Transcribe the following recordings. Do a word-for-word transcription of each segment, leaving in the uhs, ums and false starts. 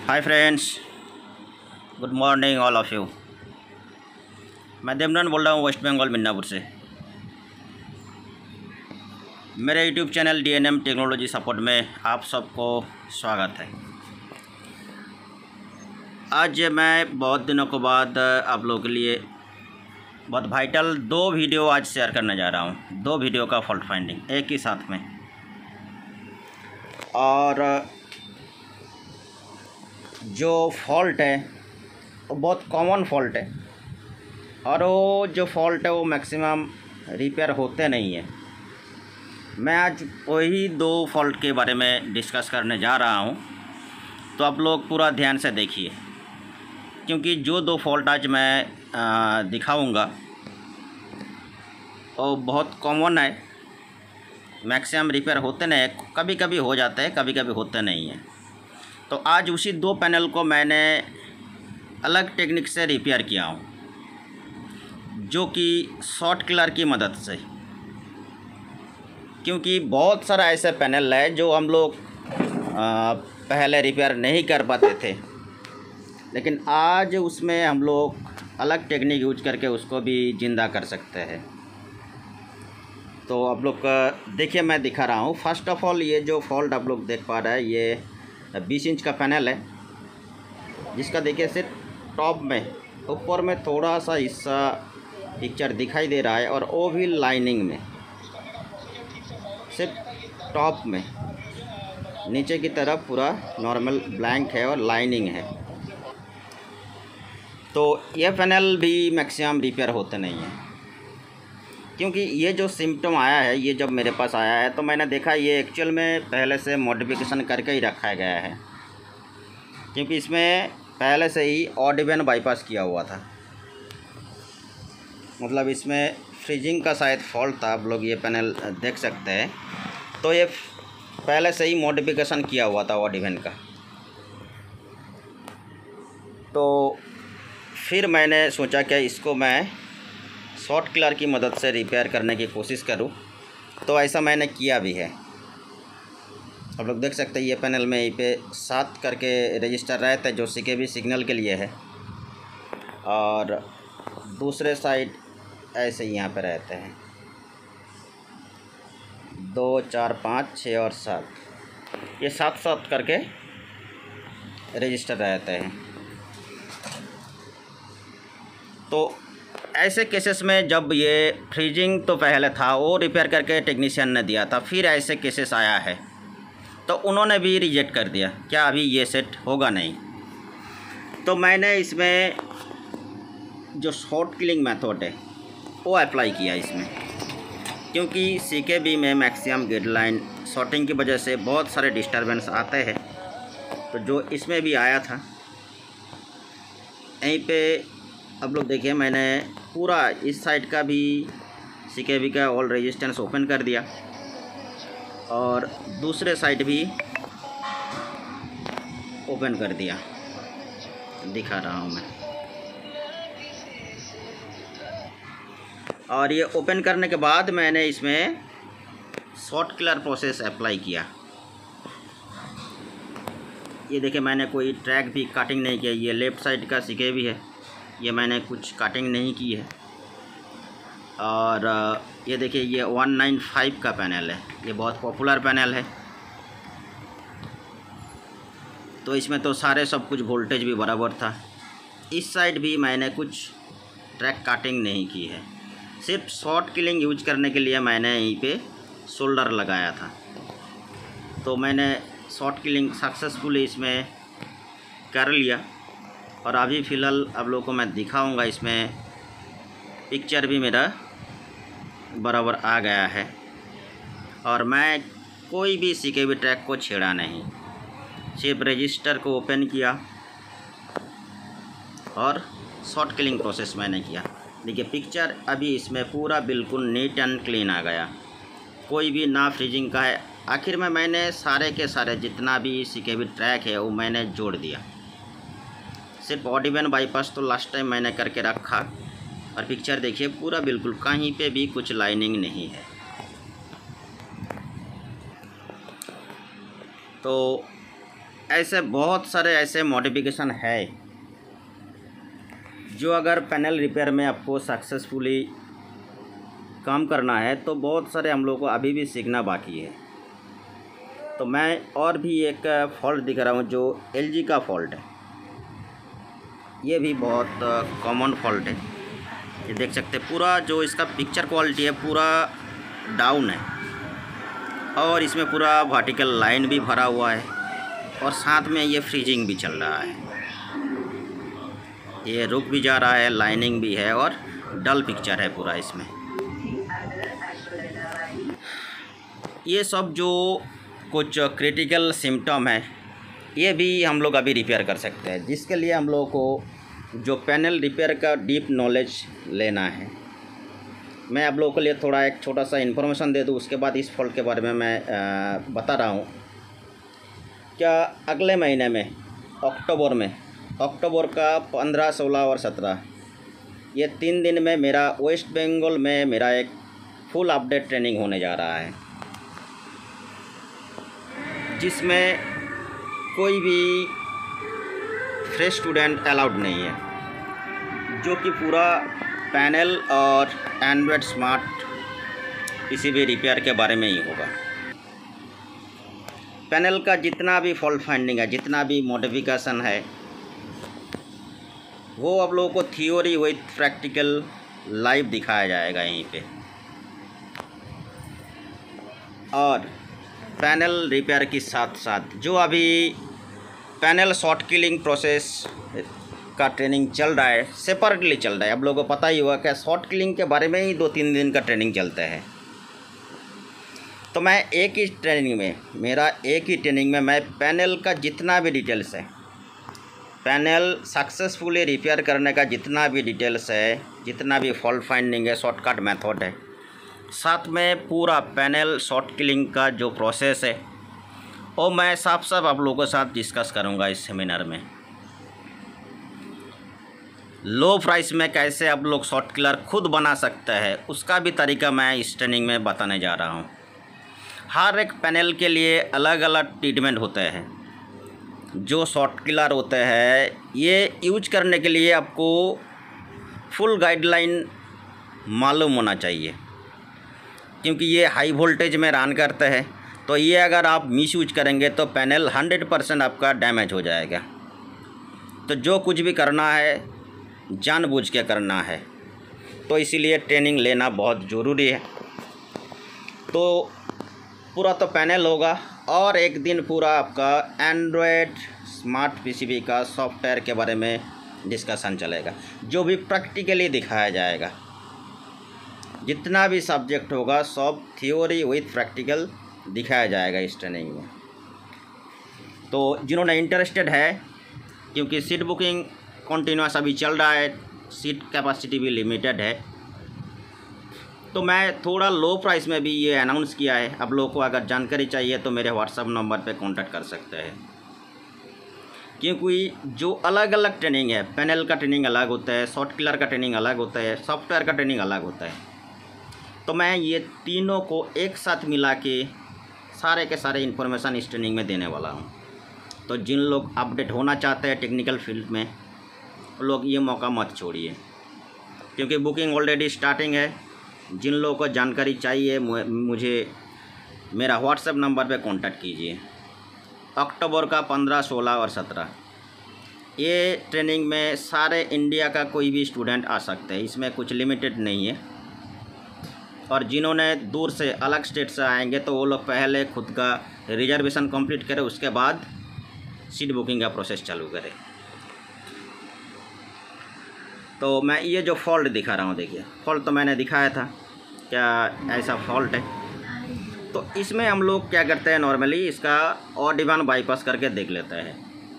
Hi friends, good morning all of you. मैं देवनंद बोल रहा हूँ वेस्ट बंगाल मिदनापुर से। मेरे YouTube channel D N M technology support में आप सबको स्वागत है। आज मैं बहुत दिनों के बाद आप लोगों के लिए बहुत वाइटल दो वीडियो आज शेयर करने जा रहा हूँ। दो वीडियो का फॉल्ट फाइंडिंग एक ही साथ में, और जो फॉल्ट है वो बहुत कॉमन फॉल्ट है, और वो जो फॉल्ट है वो मैक्सिमम रिपेयर होते नहीं है। मैं आज वही दो फॉल्ट के बारे में डिस्कस करने जा रहा हूँ, तो आप लोग पूरा ध्यान से देखिए, क्योंकि जो दो फॉल्ट आज मैं दिखाऊंगा वो बहुत कॉमन है, मैक्सिमम रिपेयर होते नहीं, कभी कभी हो जाते हैं, कभी कभी होते नहीं हैं। तो आज उसी दो पैनल को मैंने अलग टेक्निक से रिपेयर किया हूँ, जो कि शॉर्ट किलर की मदद से। क्योंकि बहुत सारा ऐसे पैनल है जो हम लोग पहले रिपेयर नहीं कर पाते थे, लेकिन आज उसमें हम लोग अलग टेक्निक यूज करके उसको भी ज़िंदा कर सकते हैं। तो आप लोग देखिए, मैं दिखा रहा हूँ। फर्स्ट ऑफ ऑल, ये जो फॉल्ट आप लोग देख पा रहे हैं, ये बीस इंच का पैनल है, जिसका देखिए सिर्फ टॉप में, ऊपर में थोड़ा सा हिस्सा पिक्चर दिखाई दे रहा है, और वो भी लाइनिंग में, सिर्फ टॉप में। नीचे की तरफ पूरा नॉर्मल ब्लैंक है और लाइनिंग है। तो ये पैनल भी मैक्सिमम रिपेयर होते नहीं हैं, क्योंकि ये जो सिम्टम आया है, ये जब मेरे पास आया है तो मैंने देखा ये एक्चुअल में पहले से मॉडिफिकेशन करके ही रखा गया है, क्योंकि इसमें पहले से ही ऑड इवन बाईपास किया हुआ था। मतलब इसमें फ्रीजिंग का शायद फॉल्ट था, आप लोग ये पैनल देख सकते हैं। तो ये पहले से ही मॉडिफिकेशन किया हुआ था ऑड इवन का। तो फिर मैंने सोचा कि इसको मैं शॉर्ट किलर की मदद से रिपेयर करने की कोशिश करूं, तो ऐसा मैंने किया भी है। आप लोग देख सकते हैं ये पैनल में यहीं पे सात करके रजिस्टर रहते हैं, जो सी के बी सिग्नल के लिए है, और दूसरे साइड ऐसे ही यहाँ पे रहते हैं दो, चार, पाँच, छः और सात, ये सात सात करके रजिस्टर रहते हैं। तो ऐसे केसेस में जब ये फ्रीजिंग तो पहले था, वो रिपेयर करके टेक्नीशियन ने दिया था, फिर ऐसे केसेस आया है तो उन्होंने भी रिजेक्ट कर दिया, क्या अभी ये सेट होगा नहीं। तो मैंने इसमें जो शॉर्ट किलिंग मेथड है वो अप्लाई किया इसमें, क्योंकि सी के बी में मैक्सिमम गाइडलाइन शॉर्टिंग की वजह से बहुत सारे डिस्टरबेंस आते हैं। तो जो इसमें भी आया था, यहीं पे अब लोग देखिए, मैंने पूरा इस साइड का भी सी के बी का ऑल रेजिस्टेंस ओपन कर दिया, और दूसरे साइड भी ओपन कर दिया, दिखा रहा हूँ मैं। और ये ओपन करने के बाद मैंने इसमें शॉर्ट किलर प्रोसेस अप्लाई किया। ये देखिए, मैंने कोई ट्रैक भी कटिंग नहीं किया। ये लेफ़्ट साइड का सी के बी है, ये मैंने कुछ कटिंग नहीं की है। और ये देखिए, ये वन नाइन फाइव का पैनल है, ये बहुत पॉपुलर पैनल है। तो इसमें तो सारे सब कुछ वोल्टेज भी बराबर था। इस साइड भी मैंने कुछ ट्रैक कटिंग नहीं की है, सिर्फ शॉर्ट किलिंग यूज करने के लिए मैंने यहीं पे शोल्डर लगाया था। तो मैंने शॉर्ट किलिंग सक्सेसफुली इसमें कर लिया, और अभी फ़िलहाल आप लोगों को मैं दिखाऊंगा। इसमें पिक्चर भी मेरा बराबर आ गया है, और मैं कोई भी सी के बी ट्रैक को छेड़ा नहीं, सिर्फ रजिस्टर को ओपन किया और शॉर्ट किलिंग प्रोसेस मैंने किया। देखिए, पिक्चर अभी इसमें पूरा बिल्कुल नीट एंड क्लीन आ गया, कोई भी ना फ्रीजिंग का है। आखिर में मैंने सारे के सारे जितना भी सी के बी ट्रैक है वो मैंने जोड़ दिया। सिर्फ ऑड इवन बाईपास तो लास्ट टाइम मैंने करके रखा, और पिक्चर देखिए पूरा बिल्कुल, कहीं पे भी कुछ लाइनिंग नहीं है। तो ऐसे बहुत सारे ऐसे मॉडिफिकेशन है जो अगर पैनल रिपेयर में आपको सक्सेसफुली काम करना है तो बहुत सारे हम लोग को अभी भी सीखना बाकी है। तो मैं और भी एक फॉल्ट दिखा रहा हूँ जो एलजी का फॉल्ट है। ये भी बहुत कॉमन फॉल्ट है। ये देख सकते हैं पूरा जो इसका पिक्चर क्वालिटी है पूरा डाउन है और इसमें पूरा वर्टिकल लाइन भी भरा हुआ है और साथ में ये फ्रीजिंग भी चल रहा है। ये रुक भी जा रहा है, लाइनिंग भी है और डल पिक्चर है पूरा इसमें। ये सब जो कुछ क्रिटिकल सिम्टम है ये भी हम लोग अभी रिपेयर कर सकते हैं, जिसके लिए हम लोगों को जो पैनल रिपेयर का डीप नॉलेज लेना है। मैं आप लोगों के लिए थोड़ा एक छोटा सा इन्फॉर्मेशन दे दूँ, उसके बाद इस फॉल्ट के बारे में मैं आ, बता रहा हूँ। क्या अगले महीने में अक्टूबर में अक्टूबर का पंद्रह सोलह और सत्रह ये तीन दिन में मेरा वेस्ट बंगाल में मेरा एक फुल अपडेट ट्रेनिंग होने जा रहा है, जिसमें कोई भी फ्रेश स्टूडेंट अलाउड नहीं है, जो कि पूरा पैनल और एंड्रॉयड स्मार्ट किसी भी रिपेयर के बारे में ही होगा। पैनल का जितना भी फॉल्ट फाइंडिंग है, जितना भी मॉडिफिकेशन है, वो आप लोगों को थ्योरी विथ प्रैक्टिकल लाइव दिखाया जाएगा यहीं पे। और पैनल रिपेयर के साथ साथ जो अभी पैनल शॉर्ट किलिंग प्रोसेस का ट्रेनिंग चल रहा है, सेपरेटली चल रहा है। आप लोगों को पता ही होगा कि शॉर्ट किलिंग के बारे में ही दो तीन दिन का ट्रेनिंग चलता है। तो मैं एक ही ट्रेनिंग में मेरा एक ही ट्रेनिंग में मैं पैनल का जितना भी डिटेल्स है, पैनल सक्सेसफुली रिपेयर करने का जितना भी डिटेल्स है, जितना भी फॉल्ट फाइंडिंग है, शॉर्टकट मेथड है, साथ में पूरा पैनल शॉर्ट किलिंग का जो प्रोसेस है वो मैं साफ साफ आप लोगों के साथ डिस्कस करूंगा इस सेमिनार में। लो प्राइस में कैसे आप लोग शॉर्ट किलर खुद बना सकते हैं उसका भी तरीका मैं इस ट्रेनिंग में बताने जा रहा हूं। हर एक पैनल के लिए अलग अलग ट्रीटमेंट होते हैं। जो शॉर्ट किलर होते हैं ये यूज करने के लिए आपको फुल गाइडलाइन मालूम होना चाहिए, क्योंकि ये हाई वोल्टेज में रन करते हैं। तो ये अगर आप मिस यूज करेंगे तो पैनल हंड्रेड परसेंट आपका डैमेज हो जाएगा। तो जो कुछ भी करना है जानबूझ के करना है, तो इसीलिए ट्रेनिंग लेना बहुत ज़रूरी है। तो पूरा तो पैनल होगा और एक दिन पूरा आपका एंड्रॉयड स्मार्ट पीसीबी का सॉफ्टवेयर के बारे में डिस्कशन चलेगा, जो भी प्रैक्टिकली दिखाया जाएगा। जितना भी सब्जेक्ट होगा सब थ्योरी विथ प्रैक्टिकल दिखाया जाएगा इस ट्रेनिंग में। तो जिन्होंने इंटरेस्टेड है, क्योंकि सीट बुकिंग कंटिन्यूस अभी चल रहा है, सीट कैपेसिटी भी लिमिटेड है, तो मैं थोड़ा लो प्राइस में भी ये अनाउंस किया है। आप लोगों को अगर जानकारी चाहिए तो मेरे व्हाट्सएप नंबर पे कांटेक्ट कर सकते हैं, क्योंकि जो अलग अलग ट्रेनिंग है, पैनल का ट्रेनिंग अलग होता है, शॉर्ट किलर का ट्रेनिंग अलग होता है, सॉफ्टवेयर का ट्रेनिंग अलग होता है। तो मैं ये तीनों को एक साथ मिला के सारे के सारे इन्फॉर्मेशन इस ट्रेनिंग में देने वाला हूँ। तो जिन लोग अपडेट होना चाहते हैं टेक्निकल फील्ड में, वो लोग ये मौका मत छोड़िए, क्योंकि बुकिंग ऑलरेडी स्टार्टिंग है। जिन लोगों को जानकारी चाहिए मुझे मेरा व्हाट्सएप नंबर पे कांटेक्ट कीजिए। अक्टूबर का पंद्रह सोलह और सत्रह ये ट्रेनिंग में सारे इंडिया का कोई भी स्टूडेंट आ सकते हैं, इसमें कुछ लिमिटेड नहीं है। और जिन्होंने दूर से अलग स्टेट से आएंगे तो वो लोग पहले खुद का रिजर्वेशन कंप्लीट करें, उसके बाद सीट बुकिंग का प्रोसेस चालू करें। तो मैं ये जो फॉल्ट दिखा रहा हूँ, देखिए फॉल्ट तो मैंने दिखाया था, क्या ऐसा फॉल्ट है। तो इसमें हम लोग क्या करते हैं, नॉर्मली इसका ऑड इवन बाईपास करके देख लेते हैं।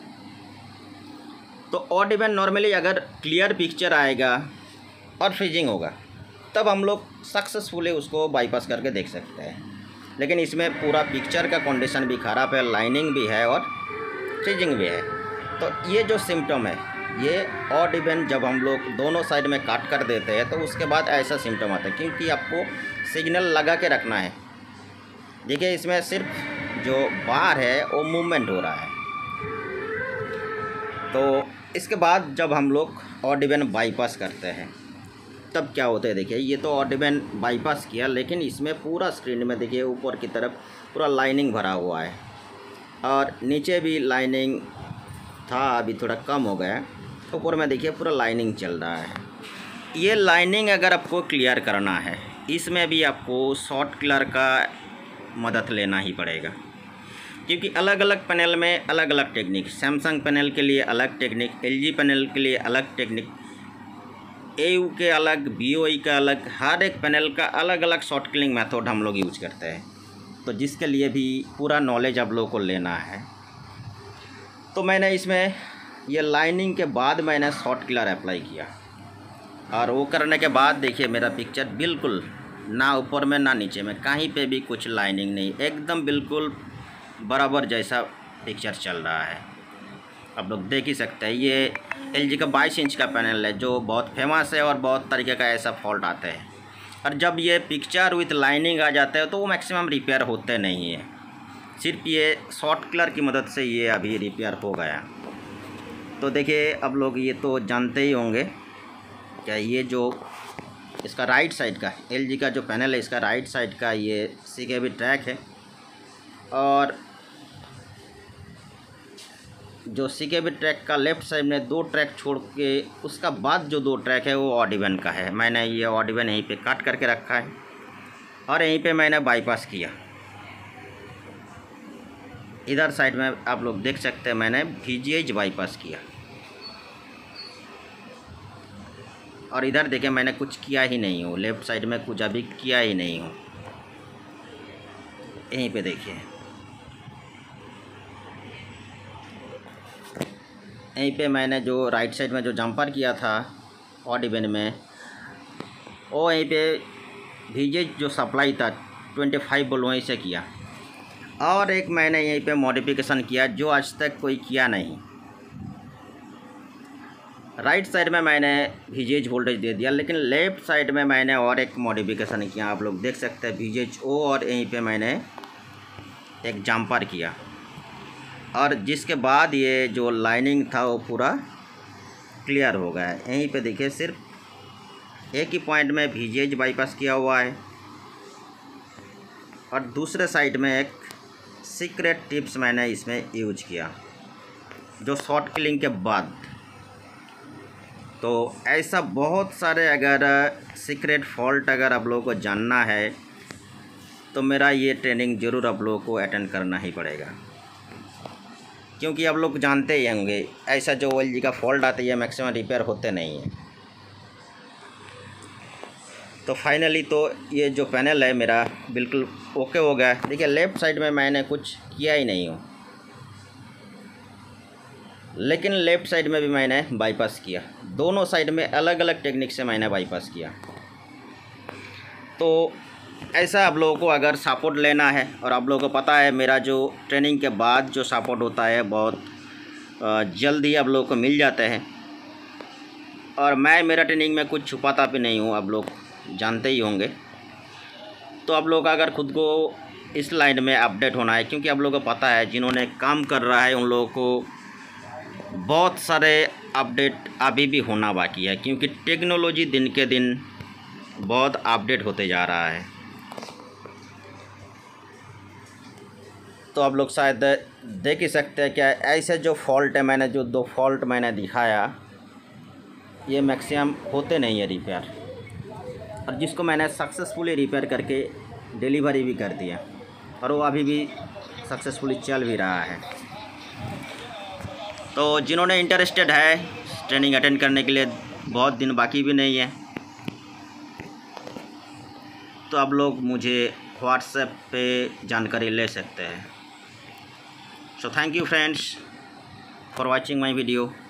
तो ऑड इवन नॉर्मली अगर क्लियर पिक्चर आएगा और फ्रीजिंग होगा तब हम लोग सक्सेसफुली उसको बाईपास करके देख सकते हैं। लेकिन इसमें पूरा पिक्चर का कंडीशन भी ख़राब है, लाइनिंग भी है और फ्रीजिंग भी है। तो ये जो सिम्टम है, ये ऑड इवन जब हम लोग दोनों साइड में काट कर देते हैं तो उसके बाद ऐसा सिम्टम आता है, क्योंकि आपको सिग्नल लगा के रखना है। देखिए इसमें सिर्फ जो बार है वो मूवमेंट हो रहा है, तो इसके बाद जब हम लोग ऑडिबेन बाईपास करते हैं तब क्या होता है, देखिए ये तो ऑडिबेन बाईपास किया, लेकिन इसमें पूरा स्क्रीन में देखिए ऊपर की तरफ पूरा लाइनिंग भरा हुआ है और नीचे भी लाइनिंग था, अभी थोड़ा कम हो गया है। ऊपर में देखिए पूरा लाइनिंग चल रहा है। ये लाइनिंग अगर आपको क्लियर करना है, इसमें भी आपको सॉफ्ट क्लियर का मदद लेना ही पड़ेगा, क्योंकि अलग अलग पैनल में अलग अलग टेक्निक, सैमसंग पैनल के लिए अलग टेक्निक, एलजी पैनल के लिए अलग टेक्निक, एयू के अलग, बीओई का अलग, हर एक पैनल का अलग अलग सॉफ्ट क्लिंग मेथड हम लोग यूज करते हैं। तो जिसके लिए भी पूरा नॉलेज आप लोगों को लेना है, तो मैंने इसमें ये लाइनिंग के बाद मैंने सॉफ्ट क्लियर अप्लाई किया और वो करने के बाद देखिए मेरा पिक्चर बिल्कुल ना ऊपर में ना नीचे में कहीं पे भी कुछ लाइनिंग नहीं, एकदम बिल्कुल बराबर जैसा पिक्चर चल रहा है। आप लोग देख ही सकते हैं। ये एलजी का बाईस इंच का पैनल है जो बहुत फेमस है और बहुत तरीके का ऐसा फॉल्ट आता है, और जब ये पिक्चर विथ लाइनिंग आ जाता है तो वो मैक्सिमम रिपेयर होते नहीं है। सिर्फ ये सॉफ्ट क्लियर की मदद से ये अभी रिपेयर हो गया। तो देखिए अब लोग ये तो जानते ही होंगे क्या, ये जो इसका राइट साइड का एलजी का जो पैनल है, इसका राइट साइड का ये सीकेबी ट्रैक है, और जो सीकेबी ट्रैक का लेफ़्ट साइड में दो ट्रैक छोड़ के उसका बाद जो दो ट्रैक है वो ऑडिबेन का है। मैंने ये ऑडिबेन यहीं पे काट करके रखा है और यहीं पे मैंने बाईपास किया। इधर साइड में आप लोग देख सकते हैं मैंने वीजीएच बाईपास किया, और इधर देखिए मैंने कुछ किया ही नहीं हूँ, लेफ़्ट साइड में कुछ अभी किया ही नहीं हूँ। यहीं पे देखिए, यहीं पे मैंने जो राइट साइड में जो जंपर किया था ऑडिबेन में, वो यहीं पे वीजीएच जो सप्लाई था पच्चीस वोल्ट वहीं से किया, और एक मैंने यहीं पे मॉडिफिकेशन किया जो आज तक कोई किया नहीं। राइट साइड में मैंने वीजीएच वोल्टेज दे दिया, लेकिन लेफ़्ट साइड में मैंने और एक मॉडिफिकेशन किया। आप लोग देख सकते हैं वीजीएच ओ, और यहीं पे मैंने एक जंपर किया, और जिसके बाद ये जो लाइनिंग था वो पूरा क्लियर हो गया है। यहीं पे देखिए सिर्फ एक ही पॉइंट में वीजीएच बाईपास किया हुआ है, और दूसरे साइड में एक सीक्रेट टिप्स मैंने इसमें यूज किया जो शॉर्ट क्लिंग के बाद। तो ऐसा बहुत सारे अगर सीक्रेट फॉल्ट अगर आप लोगों को जानना है तो मेरा ये ट्रेनिंग ज़रूर आप लोगों को अटेंड करना ही पड़ेगा, क्योंकि आप लोग जानते ही होंगे ऐसा जो एलजी का फॉल्ट आता है मैक्सिमम रिपेयर होते नहीं हैं। तो फाइनली तो ये जो पैनल है मेरा बिल्कुल ओके हो गया। देखिए लेफ़्ट साइड में मैंने कुछ किया ही नहीं हूँ, लेकिन लेफ़्ट साइड में भी मैंने बाईपास किया। दोनों साइड में अलग अलग टेक्निक से मैंने बाईपास किया। तो ऐसा आप लोगों को अगर सपोर्ट लेना है, और आप लोगों को पता है मेरा जो ट्रेनिंग के बाद जो सपोर्ट होता है बहुत जल्द ही आप लोगों को मिल जाते हैं, और मैं मेरा ट्रेनिंग में कुछ छुपाता भी नहीं हूँ, आप लोग जानते ही होंगे। तो आप लोग अगर खुद को इस लाइन में अपडेट होना है, क्योंकि आप लोगों को पता है जिन्होंने काम कर रहा है उन लोगों को बहुत सारे अपडेट अभी भी होना बाकी है, क्योंकि टेक्नोलॉजी दिन के दिन बहुत अपडेट होते जा रहा है। तो आप लोग शायद देख ही सकते हैं क्या ऐसे जो फॉल्ट है, मैंने जो दो फॉल्ट मैंने दिखाया ये मैक्सिमम होते नहीं है रिपेयर, और जिसको मैंने सक्सेसफुली रिपेयर करके डिलीवरी भी कर दिया, और वो अभी भी सक्सेसफुली चल भी रहा है। तो जिन्होंने इंटरेस्टेड है ट्रेनिंग अटेंड करने के लिए, बहुत दिन बाकी भी नहीं है, तो आप लोग मुझे व्हाट्सएप पे जानकारी ले सकते हैं। So thank you friends for watching my video.